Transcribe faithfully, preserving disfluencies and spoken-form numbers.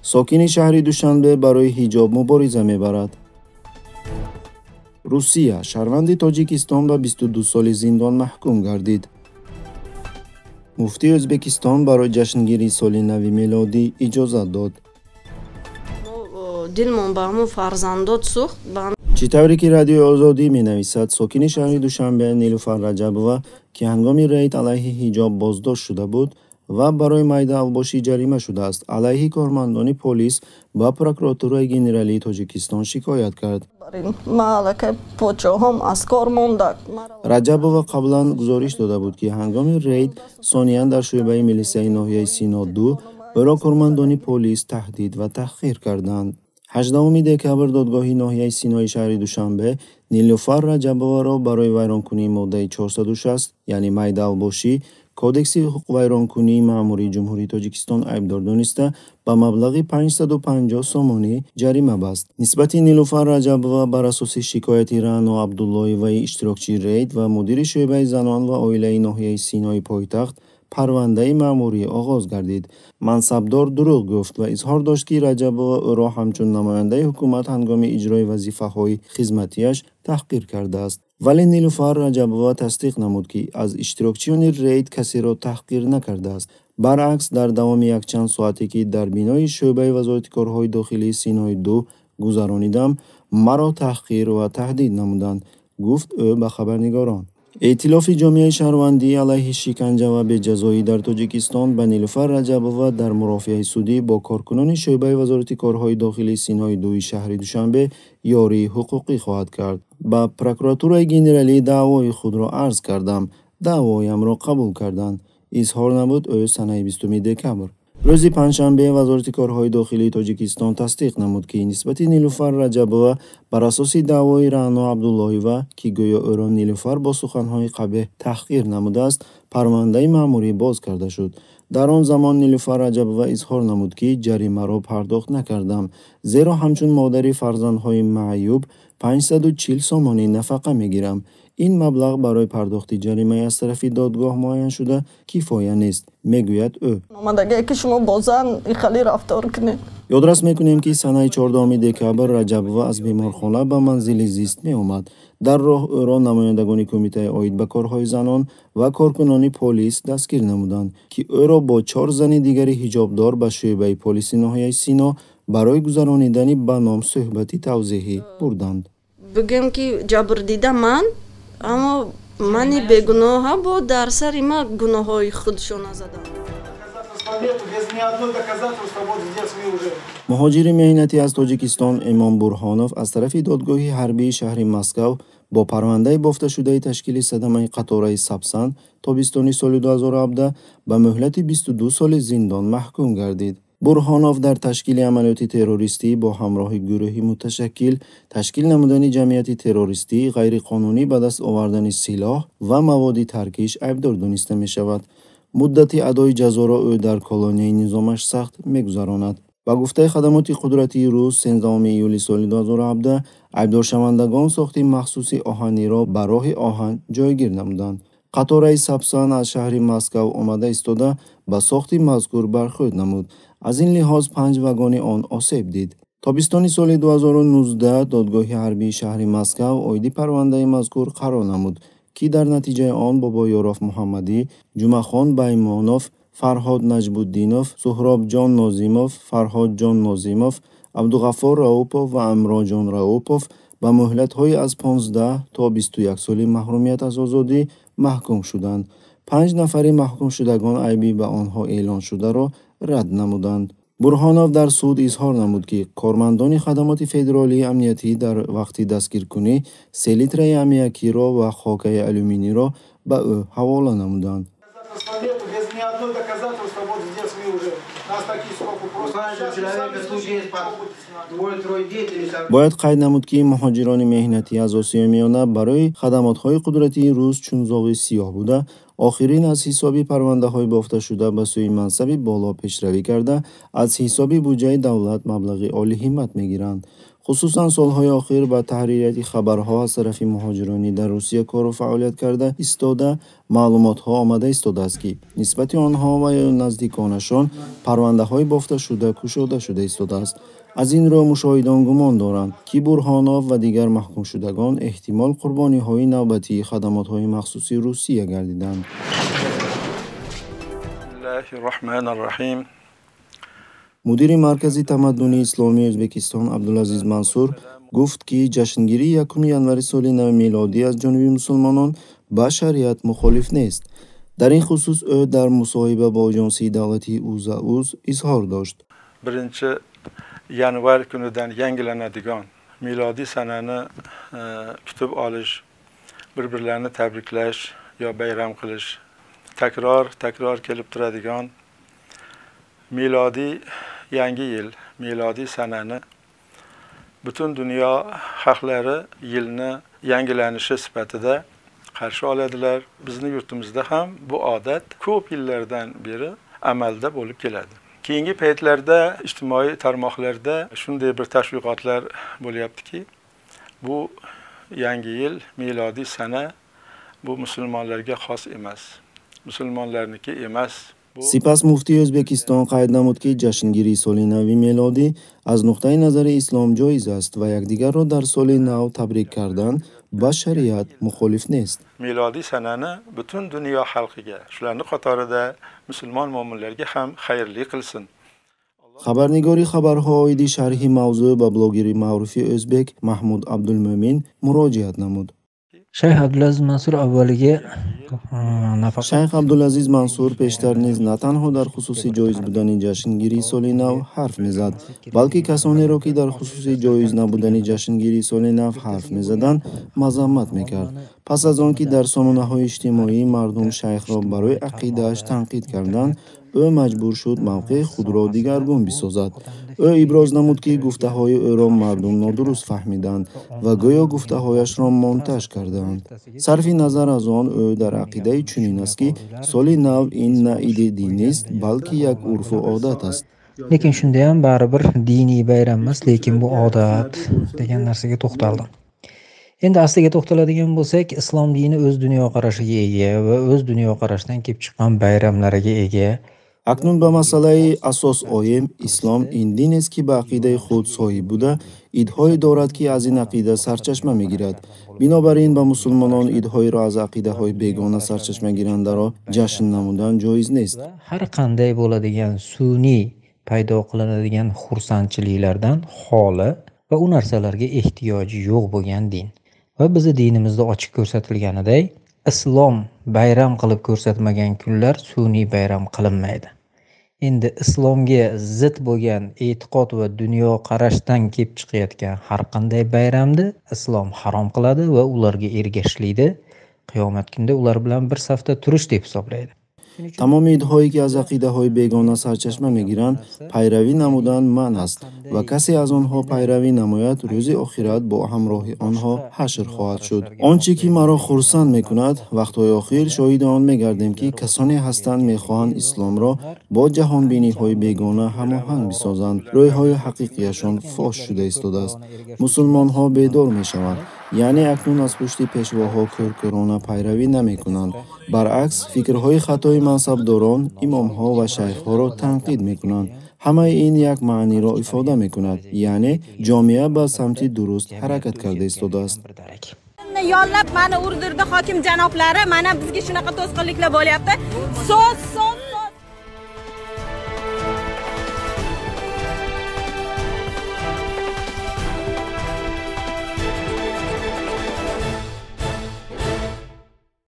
ساکن شهر دوشنبه برای حجاب مبارزه می‌برد. روسیه شهروند تاجیکستان به بیست و دو سال زندان محکوم گردید. مفتی ازبکستان برای جشنگیری سال نو میلادی اجازه داد. دلمون با همون فرزندات سوخت. چطوری که رادیو آزادی می نویسد ساکن شهر دوشنبه نیلوفر رجبووا که هنگام ریید علیه حجاب بازداشت شده بود و برای میده الباشی جریمه شده است. علیه کارمندان پلیس با پروکراتورای گنرالی تاجیکستان شکایت کرد. رجبووا قبلا گزارش داده بود که هنگام رید ثانیاً در شعبه میلیسای ناحیه سینا دو او را کارمندان پلیس تهدید و تحقیر کردند. هجدهم دکبر دادگاه ناحیه سینای شهر دوشنبه نیلوفر رجبووا را برای ویرانکنی ماده چهارصد و شصت یعنی میده الباشی کودکس حقوق ویرانکنی مأموری جمهوری تاجیکستان ایبدار دانسته با مبلغ پانصد و پنجاه سومانی جریمه بست. نسبت نیلوفر رجبووا بر اساس شکایت رعنا عبداللهی و اشتراکچی رید و مدیر شعبه زنان و عائله ناحیه سینای پایتخت پرونده مأموری آغاز گردید. منصبدار دروغ گفت و اظهار داشت که رجبووا او را همچون نماینده حکومت هنگام اجرای وظیفه‌های خدمتیش تحقیر کرده است. ولی نیلوفر رجبووا تصدیق نمود که از اشتراکچیان رید کسی را تحقیر نکرده است. برعکس در دوام یک چند ساعتی که در بینای شعبه وزارت کارهای داخلی سینای دو گذرانیدم مرا تحقیر و تهدید نمودند، گفت او به خبرنگاران. ائتلاف جامعه شهروندی علیه شکنجه و بی‌جزایی در تاجیکستان به نیلوفر رجبووا در مرافعه سودی با کارکنان شعبه وزارت کارهای داخلی سینای دو شهر دوشنبه یاری حقوقی خواهد کرد. با پروکراتورای گنرالی دعوای خود را عرض کردم. دعوایم را قبول کردند. اظهار نمود او سنه بیستم دکبر. روز پنجشنبه وزارت کارهای داخلی تاجیکستان تصدیق نمود که نسبت نیلوفر رجبووا بر اساس دعوای رعنا عبداللهی و که گویا او را نیلوفر با سخنهای قبیح تحقیر نموده است پرونده مأموری باز کرده شد. در آن زمان نیلوفر رجبووا اظهار نمود که جریمه را پرداخت نکردم زیرا همچون مادر فرزندهای معیوب پانصد و چهل سومانی نفقه میگیرم. این مبلغ برای پرداخت جریمه از طرف دادگاه معین شده کفایه نیست، میگوید او. یادرس میکنیم که سنه چهاردهم دکبر رجبووا از بیمارخانه به منزل زیست می آمد. در راه او را نمایندگان کمیته عاید به کارهای زنان و کارکنان پلیس دستگیر نمودند که او را با چهار زن دیگر حجابدار به شعبه پلیس ناحیه سینا برای گذرانیدن به نام صحبتی توضیحی بردند. بگم که جبر دیده من اما منی بیگناه با در سر ما گناه های خودشون زدن. مهاجر مهنتی از تاجیکستان امام برهانوف از طرف دادگاه حربی شهر مسکو با پرونده بافته شده تشکیل صدمه قطاره سبسن تابستان سال دو هزار و هفده به مهلت بیست و دو سال زندان محکوم گردید. برهانوف در تشکیل عملیات تروریستی با همراه گروهی متشکل تشکیل نمودن جمعیت تروریستی غیرقانونی به دست آوردن سلاح و مواد ترکیش ایبدار دانسته می شود. مدت ادای جزا را او در کلونی نظامش سخت می‌گذراند. با گفته خدمات قدرتی روس سیزدهم ایولی سال دو هزار و هفده ایبدار شوندگان ساخت مخصوص آهنی را به راه آهن جایگیر نمودند. قطاره سبسن از شهر مسکو آمده ایستاده به ساخت مذکور برخورد نمود. از این لحاظ پنج واگن آن آسیب دید. تابستان سال دو هزار و نوزده دادگاه حربی شهر مسکو عاید پرونده مذکور قرار نمود که در نتیجه آن بابا یاراف محمدی، جمعخان بایمانوف، فرهاد نجم‌الدینوف، سهراب جان نازیموف، فرهاد جان نازیموف، عبدالغفار راوپوف و امرا جان راوپوف به مهلت‌های از پانزده تا بیست و یک سالی محرومیت از آزادی محکوم شدند. پنج نفر محکوم شدگان عیبی به آنها اعلان شده را رد نمودند. برهانوف در سود اظهار نمود که کارمندان خدمات فدرالی امنیتی در وقتی دستگیر کنی سه لیتر امیاکی را و خاکه آلومینی را به او حواله نمودند. باید قید نمود که مهاجران مهنتی از آسیای میانه برای خدمات‌های قدرتی روس چون زاغ سیاه بوده آخرین از حسابی پرونده های بافته شده به سوی منصب بالا پیشروی کرده از حسابی بودجه دولت مبلغ عالی همت میگیرند. خصوصا سالهای اخیر با تحریریت خبرها از طرف مهاجرانی در روسیه کار و فعالیت کرده ایستاده معلومات ها آمده ایستاده است که نسبت آنها و نزدیکانشان پرونده های بافته شده کشاده شده ایستاده است. از این رو مشاهدان گمان دارند که بورهانوف و دیگر محکوم شدگان احتمال قربانی های نوبتی خدمات های مخصوصی روسیه گردیدند. الرحمن الرحیم. مدیر مرکز تمدن اسلامی ازبکستان عبدالعزیز منصور گفت که جشنگیری یکم ینوری سال نو میلادی از جانب مسلمانان با شریعت مخالف نیست. در این خصوص او در مصاحبه با آژانسی دولتی اوزاوز اظهار داشت. birinchi yanvar kunidan yangilanadigan milodiy sanani kutib olish, bir-birlarini tabriklash yo bayram qilish, takror takror kelib turadigan milodiy yangi yil, milodiy sanani butun dunyo xalqlari yilni yangilanishi sifatida qarshi oladilar. Bizning yurtimizda ham bu odat ko'p yillardan beri amalda bo'lib keladi. Keyingi paytlarda ijtimoiy tarmoqlarda shunday bir tashviqotlar bo'lyaptiki, bu yangi yil, milodiy sana bu musulmonlarga xos emas, musulmonlarniki emas. سپس مفتی ازبکستان قید نمود که جشنگیری سال نو میلادی از نقطه نظر اسلام جایز است و یکدیگر را در سال نو تبریک کردن با شریعت مخالف نیست. میلادی sanani butun dunyo xalqiga, shularning qatorida musulmon mo'minlarga ham xayrli qilsin. خبرنگاری خبرها oid sharhi mavzu با بلاگری معروف ازبک محمود عبدالمومن مراجعت نمود. شیخ عبدالعزیز منصور اولیه شیخ عبدالعزیز منصور پیشتر نیز نه تنها در خصوص جایز بودن جشنگیری سال نو حرف میزد، بلکه کسانی را که در خصوص جایز نبودن جشنگیری سال نو حرف میزدند مذمت میکرد. پس از آنکه در سامانه‌های اجتماعی مردم شیخ را برای عقیده‌اش تنقید کردند، او مجبور شد موقع خود را دیگرگون بسازد. او ابراز نمود که گفته های او را مردم نادرست فهمیدند و گویا گفته هایش را مونتاژ کردند. صرف نظر از آن، او در عقیده چنین است که سال نو این نه ایده دینی است، بلکه یک عرف و عادت است. lekin shunda ham baribir diniy bayram emas, lekin bu odat degan narsaga to'xtaldim. Endi asliga to'xtaladigan bo'lsak, islom dini o'z dunyoqarashiga ega va o'z dunyoqarashidan kelib chiqqan bayramlariga ega. اکنون به مسئله اساس آیم، اسلام این دین است که به عقیده خود صاحب بوده ایدهای دارد که از این عقیده سرچشمه میگیرد. بنابراین به مسلمانان ایدهای را از عقیده های بیگانه سرچشمه گیرنده را جشن نمودن جایز نیست. har qanday bo'ladigan sun'iy paydo qilinadigan xursandchiliklardan xoli va u narsalarga ehtiyoji yo'q bo'lgan din. Va bizning dinimizda ochiq ko'rsatilganiday, islom bayram qilib ko'rsatmagan kunlar sun'iy bayram qilinmaydi. Endi islomga zid bo'lgan e'tiqod va dunyo qarashdan kelib chiqayotgan har qanday bayramni islom harom qiladi va ularga ergashishlikni qiyomat kunida ular bilan bir safda turish deb hisoblaydi. تمام ایدهایی که از عقیده های بیگانه سرچشمه میگیرند پیروی نمودن منع است و کسی از آنها پیروی نماید روز آخرت با همراه آنها حشر خواهد شد. آنچه که مرا خرسند میکند وقتهای آخر شاهد آن میگردیم که کسانی هستند میخواهند اسلام را با جهان بینی های بیگانه هماهنگ بسازند. روی های حقیقیشان فاش شده ایستاده است. مسلمان ها بیدار میشوند، یعنی اکنون از پشت پیشواها کرکرانه پیروی نمی کنند. برعکس فکرهای خطای منصبداران، امامها و شیخها را تنقید می کنند. همه این یک معنی را ifade می کند، یعنی جامعه به سمت درست حرکت کرده ایستاده است. yollab meni urdirdi hokim janoblari, mana bizga shunaqa to'sqinliklar bo'lyapti. So'z so'z